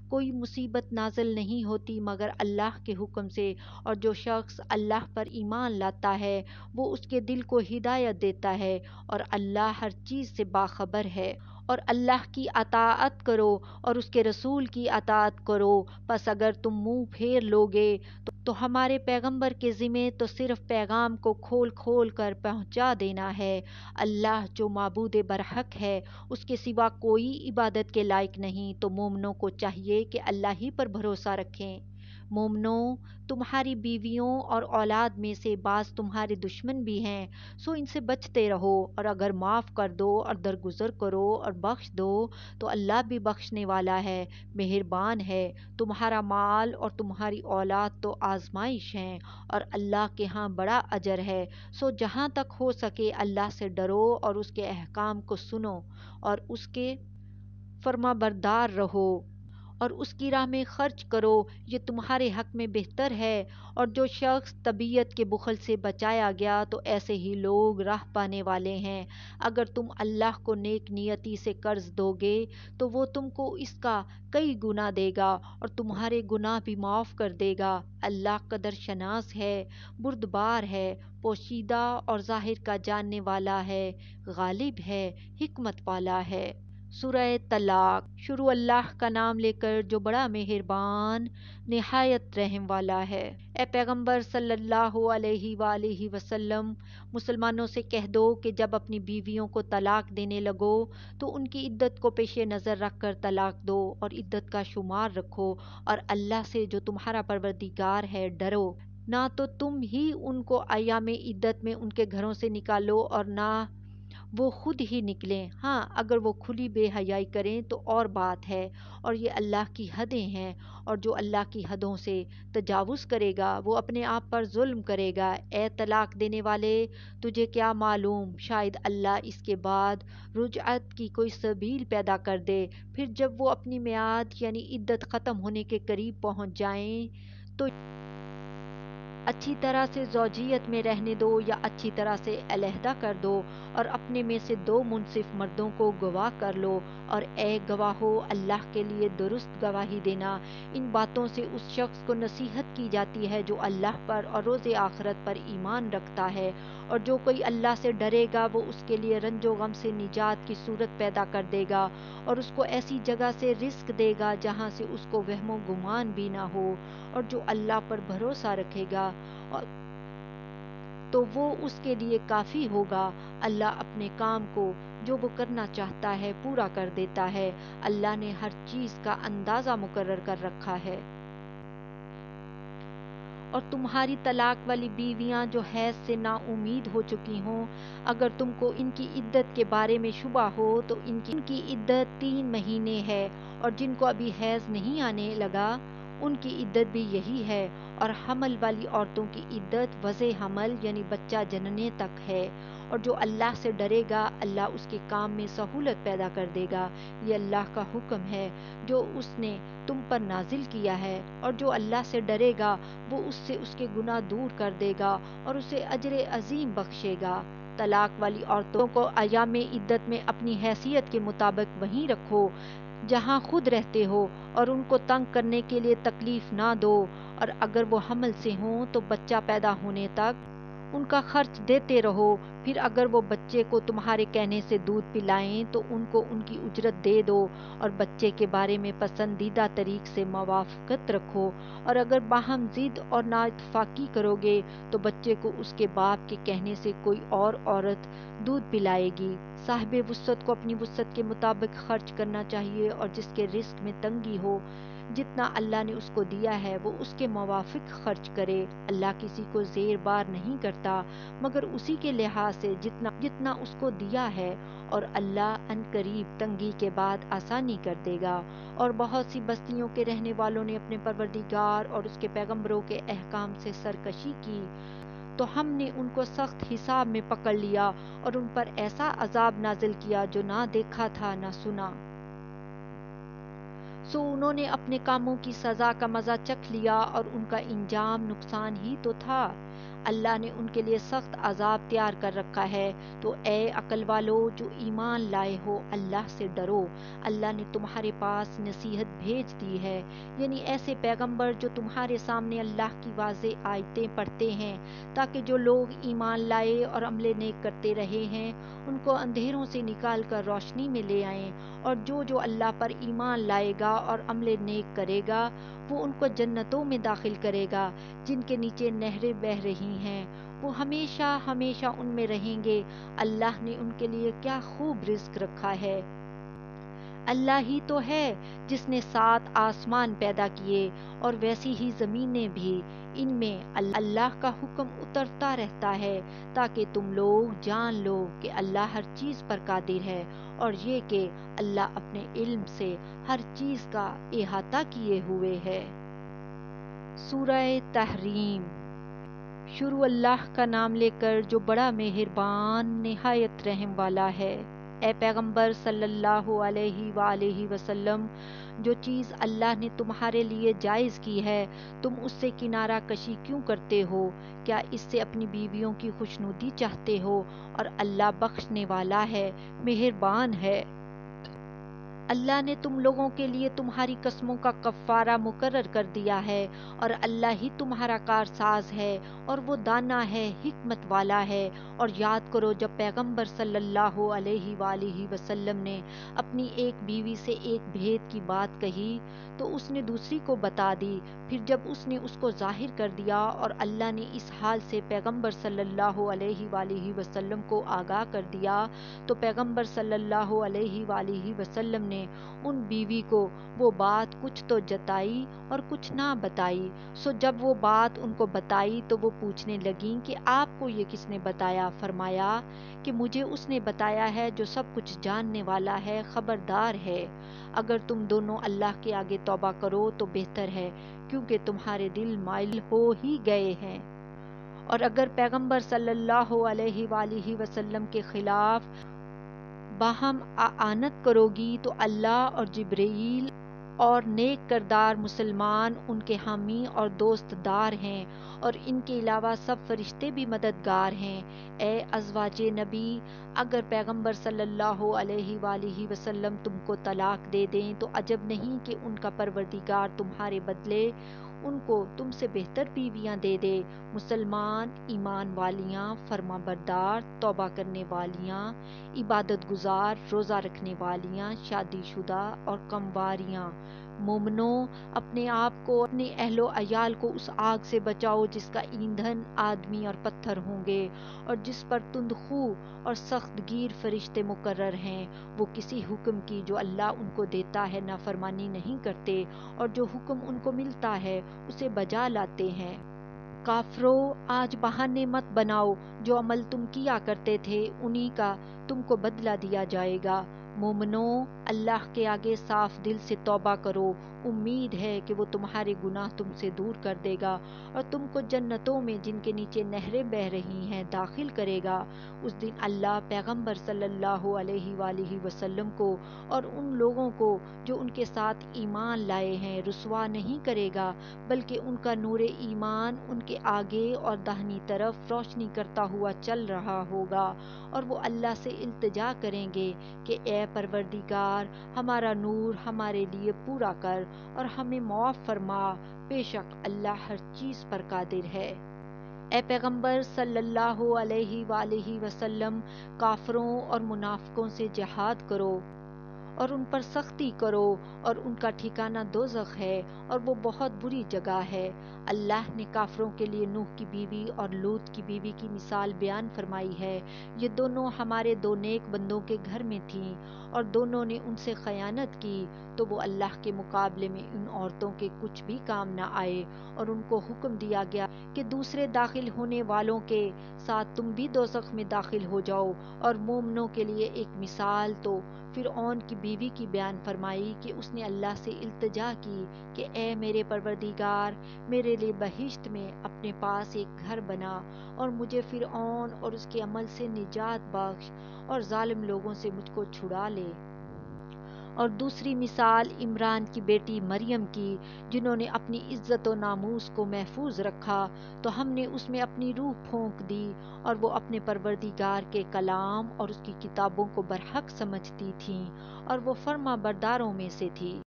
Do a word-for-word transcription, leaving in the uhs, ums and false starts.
کوئی مصیبت نازل نہیں ہوتی مگر اللہ کے حکم سے، اور جو شخص اللہ پر ایمان لاتا ہے وہ اس کے دل کو ہدایت دیتا ہے، اور اللہ ہر چیز سے باخبر ہے۔ اور اللہ کی اطاعت کرو اور اس کے رسول کی اطاعت کرو، پس اگر تم منہ پھیر لوگے تو تو ہمارے پیغمبر کے ذمے تو صرف پیغام کو کھول کھول کر پہنچا دینا ہے۔ اللہ جو معبود برحق ہے، اس کے سوا کوئی عبادت کے لائق نہیں، تو مومنوں کو چاہیے کہ اللہ ہی پر بھروسہ رکھیں۔ مومنوں، تمہاری بیویوں اور اولاد میں سے بعض تمہارے دشمن بھی ہیں، سو ان سے بچتے رہو، اور اگر معاف کر دو اور درگزر کرو اور بخش دو تو اللہ بھی بخشنے والا ہے، مہربان ہے۔ تمہارا مال اور تمہاری اولاد تو آزمائش ہیں، اور اللہ کے ہاں بڑا اجر ہے، سو جہاں تک ہو سکے اللہ سے ڈرو اور اس کے احکام کو سنو اور اس کے فرما بردار رہو، اور اس کی راہ میں خرچ کرو، یہ تمہارے حق میں بہتر ہے۔ اور جو شخص طبیعت کے بخل سے بچایا گیا تو ایسے ہی لوگ راہ پانے والے ہیں۔ اگر تم اللہ کو نیک نیتی سے قرض دو گے تو وہ تم کو اس کا کئی گنا دے گا اور تمہارے گناہ بھی معاف کر دے گا۔ اللہ قدر شناس ہے، بردبار ہے، پوشیدہ اور ظاہر کا جاننے والا ہے، غالب ہے، حکمت والا ہے۔ سورہ طلاق۔ شروع اللہ کا نام لے کر جو بڑا مہربان نہایت رحم والا ہے۔ اے پیغمبر صلی اللہ علیہ وآلہ وسلم، مسلمانوں سے کہہ دو کہ جب اپنی بیویوں کو طلاق دینے لگو تو ان کی عدت کو پیش نظر رکھ کر طلاق دو، اور عدت کا شمار رکھو، اور اللہ سے جو تمہارا پروردگار ہے ڈرو۔ نہ تو تم ہی ان کو ایام عدت میں ان کے گھروں سے نکالو اور نہ وہ خود ہی نکلیں، ہاں اگر وہ کھلی بے حیائی کریں تو اور بات ہے، اور یہ اللہ کی حدیں ہیں، اور جو اللہ کی حدوں سے تجاوز کرے گا وہ اپنے آپ پر ظلم کرے گا۔ اے طلاق دینے والے، تجھے کیا معلوم شاید اللہ اس کے بعد رجعت کی کوئی سبیل پیدا کر دے، پھر جب وہ اپنی میعاد یعنی عدت ختم ہونے کے قریب پہنچ جائیں تو اچھی طرح سے زوجیت میں رہنے دو یا اچھی طرح سے علیحدہ کر دو، اور اپنے میں سے دو منصف مردوں کو گواہ کر لو، اور اے گواہو اللہ کے لیے درست گواہی دینا۔ ان باتوں سے اس شخص کو نصیحت کی جاتی ہے جو اللہ پر اور روز آخرت پر ایمان رکھتا ہے، اور جو کوئی اللہ سے ڈرے گا وہ اس کے لیے رنج و غم سے نجات کی صورت پیدا کر دے گا، اور اس کو ایسی جگہ سے رزق دے گا جہاں سے اس کو وہم و گمان بھی نہ ہو، اور جو اللہ پر بھروسہ رکھے گا تو وہ اس کے لیے کافی ہوگا۔ اللہ اپنے کام کو جو وہ کرنا چاہتا ہے پورا کر دیتا ہے، اللہ نے ہر چیز کا اندازہ مقرر کر رکھا ہے۔ اور تمہاری طلاق والی بیویاں جو حیض سے نا امید ہو چکی ہوں، اگر تم کو ان کی عدت کے بارے میں شبہ ہو تو ان کی ان کی عدت تین مہینے ہے، اور جن کو ابھی حیض نہیں آنے لگا ان کی عدت بھی یہی ہے، اور حمل والی عورتوں کی عدت وضع حمل یعنی بچہ جننے تک ہے، اور جو اللہ سے ڈرے گا اللہ اس کے کام میں سہولت پیدا کر دے گا۔ یہ اللہ کا حکم ہے جو اس نے تم پر نازل کیا ہے، اور جو اللہ سے ڈرے گا وہ اس سے اس کے گناہ دور کر دے گا اور اسے اجر عظیم بخشے گا۔ طلاق والی عورتوں کو ایام عدت میں اپنی حیثیت کے مطابق وہیں رکھو جہاں خود رہتے ہو، اور ان کو تنگ کرنے کے لیے تکلیف نہ دو، اور اگر وہ حمل سے ہوں تو بچہ پیدا ہونے تک ان کا خرچ دیتے رہو، پھر اگر وہ بچے کو تمہارے کہنے سے دودھ پلائیں تو ان کو ان کی اجرت دے دو، اور بچے کے بارے میں پسندیدہ طریق سے موافقت رکھو، اور اگر باہم ضد اور نااتفاقی کرو گے تو بچے کو اس کے باپ کے کہنے سے کوئی اور عورت دودھ پلائے گی۔ صاحب وسعت کو اپنی وسعت کے مطابق خرچ کرنا چاہیے، اور جس کے رزق میں تنگی ہو جتنا اللہ نے اس کو دیا ہے وہ اس کے موافق خرچ کرے۔ اللہ کسی کو زیر بار نہیں کرتا مگر اسی کے لحاظ سے جتنا جتنا اس کو دیا ہے، اور اللہ ان قریب تنگی کے بعد آسانی کر دے گا۔ اور بہت سی بستیوں کے رہنے والوں نے اپنے پروردگار اور اس کے پیغمبروں کے احکام سے سرکشی کی تو ہم نے ان کو سخت حساب میں پکڑ لیا اور ان پر ایسا عذاب نازل کیا جو نہ دیکھا تھا نہ سنا۔ سو انہوں نے اپنے کاموں کی سزا کا مزہ چکھ لیا اور ان کا انجام نقصان ہی تو تھا۔ اللہ نے ان کے لیے سخت عذاب تیار کر رکھا ہے۔ تو اے عقل والو جو ایمان لائے ہو، اللہ سے ڈرو۔ اللہ نے تمہارے پاس نصیحت بھیج دی ہے، یعنی ایسے پیغمبر جو تمہارے سامنے اللہ کی واضح آیتیں پڑھتے ہیں، تاکہ جو لوگ ایمان لائے اور عمل نیک کرتے رہے ہیں ان کو اندھیروں سے نکال کر روشنی میں لے آئیں، اور جو جو اللہ پر ایمان لائے گا اور عمل نیک کرے گا وہ ان کو جنتوں میں داخل کرے گا جن کے نیچے نہریں بہہ رہی ہیں، وہ ہمیشہ ہمیشہ ان میں رہیں گے۔ اللہ نے ان کے لیے کیا خوب رزق رکھا ہے۔ اللہ ہی تو ہے جس نے سات آسمان پیدا کیے اور ویسی ہی زمینیں بھی، ان میں اللہ کا حکم اترتا رہتا ہے تاکہ تم لوگ جان لو کہ اللہ ہر چیز پر قادر ہے، اور یہ کہ اللہ اپنے علم سے ہر چیز کا احاطہ کیے ہوئے ہے۔ سورہ تحریم۔ شروع اللہ کا نام لے کر جو بڑا مہربان نہایت رحم والا ہے۔ اے پیغمبر صلی اللہ علیہ وآلہ وسلم، جو چیز اللہ نے تمہارے لیے جائز کی ہے تم اس سے کنارہ کشی کیوں کرتے ہو؟ کیا اس سے اپنی بیویوں کی خوشنودی چاہتے ہو؟ اور اللہ بخشنے والا ہے، مہربان ہے۔ اللہ نے تم لوگوں کے لیے تمہاری قسموں کا کفارہ مقرر کر دیا ہے، اور اللہ ہی تمہارا کارساز ہے اور وہ دانا ہے، حکمت والا ہے۔ اور یاد کرو جب پیغمبر صلی اللہ علیہ وآلہ وسلم نے اپنی ایک بیوی سے ایک بھید کی بات کہی تو اس نے دوسری کو بتا دی، پھر جب اس نے اس کو ظاہر کر دیا اور اللہ نے اس حال سے پیغمبر صلی اللہ علیہ وآلہ وسلم کو آگاہ کر دیا تو پیغمبر صلی اللہ علیہ وآلہ وسلم نے ان بیوی کو وہ بات کچھ تو جتائی اور کچھ نہ بتائی۔ سو جب وہ بات ان کو بتائی تو وہ پوچھنے لگیں کہ آپ کو یہ کس نے بتایا؟ فرمایا کہ مجھے اس نے بتایا ہے جو سب کچھ جاننے والا ہے، خبردار ہے۔ اگر تم دونوں اللہ کے آگے توبہ کرو تو بہتر ہے، کیونکہ تمہارے دل مائل ہو ہی گئے ہیں۔ اور اگر پیغمبر صلی اللہ علیہ وآلہ وسلم کے خلاف باہم اعانت کرو گی تو اللہ اور جبرائیل اور نیک کردار مسلمان ان کے حامی اور دوست دار ہیں، اور ان کے علاوہ سب فرشتے بھی مددگار ہیں۔ اے ازواج نبی، اگر پیغمبر صلی اللہ علیہ وآلہ وسلم تم کو طلاق دے دیں تو عجب نہیں کہ ان کا پروردگار تمہارے بدلے ان کو تم سے بہتر بیویاں دے دے، مسلمان، ایمان والیاں، فرما بردار، توبہ کرنے والیاں، عبادت گزار، روزہ رکھنے والیاں، شادی شدہ اور کمواریاں۔ مومنوں، اپنے آپ کو اپنے اہل و عیال کو اس آگ سے بچاؤ جس کا ایندھن آدمی اور پتھر ہوں گے، اور جس پر تند خو اور سخت گیر فرشتے مقرر ہیں۔ وہ کسی حکم کی جو اللہ ان کو دیتا ہے نافرمانی نہیں کرتے، اور جو حکم ان کو ملتا ہے اسے بجا لاتے ہیں۔ کافرو، آج بہانے مت بناؤ، جو عمل تم کیا کرتے تھے انہی کا تم کو بدلہ دیا جائے گا۔ مومنو، اللہ کے آگے صاف دل سے توبہ کرو، امید ہے کہ وہ تمہارے گناہ تم سے دور کر دے گا اور تم کو جنتوں میں جن کے نیچے نہریں بہہ رہی ہیں داخل کرے گا۔ اس دن اللہ پیغمبر صلی اللہ علیہ وآلہ وسلم کو اور ان لوگوں کو جو ان کے ساتھ ایمان لائے ہیں رسوا نہیں کرے گا، بلکہ ان کا نور ایمان ان کے آگے اور داہنی طرف روشنی کرتا ہوا چل رہا ہوگا، اور وہ اللہ سے التجا کریں گے کہ اے پروردگار، ہمارا نور ہمارے لیے پورا کر اور ہمیں معاف فرما، بے شک اللہ ہر چیز پر قادر ہے۔ اے پیغمبر صلی اللہ علیہ وآلہ وسلم، کافروں اور منافقوں سے جہاد کرو اور ان پر سختی کرو، اور ان کا ٹھکانہ دوزخ ہے اور وہ بہت بری جگہ ہے۔ اللہ نے کافروں کے لیے نوح کی بیوی اور لوط کی بیوی کی مثال بیان فرمائی ہے۔ یہ دونوں ہمارے دو نیک بندوں کے گھر میں تھیں، اور دونوں نے ان سے خیانت کی، تو وہ اللہ کے مقابلے میں ان عورتوں کے کچھ بھی کام نہ آئے، اور ان کو حکم دیا گیا کہ دوسرے داخل ہونے والوں کے ساتھ تم بھی دوزخ میں داخل ہو جاؤ۔ اور مومنوں کے لیے ایک مثال تو فرعون کی بیوی کی بیان فرمائی کہ اس نے اللہ سے التجا کی کہ اے میرے پروردگار، میرے لیے بہشت میں اپنے پاس ایک گھر بنا اور مجھے فرعون اور اس کے عمل سے نجات بخش اور ظالم لوگوں سے مجھ کو چھڑا لے۔ اور دوسری مثال عمران کی بیٹی مریم کی، جنہوں نے اپنی عزت و ناموس کو محفوظ رکھا تو ہم نے اس میں اپنی روح پھونک دی، اور وہ اپنے پروردگار کے کلام اور اس کی کتابوں کو برحق سمجھتی تھیں، اور وہ فرما برداروں میں سے تھی۔